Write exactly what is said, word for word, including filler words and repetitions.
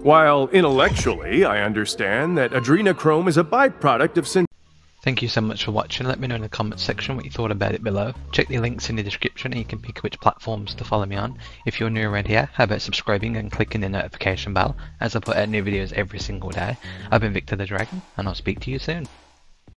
While intellectually, I understand that adrenochrome is a byproduct of synthetic. Thank you so much for watching. Let me know in the comments section what you thought about it below. Check the links in the description and you can pick which platforms to follow me on. If you're new around here, how about subscribing and clicking the notification bell as I put out new videos every single day. I've been Victor the Dragon and I'll speak to you soon.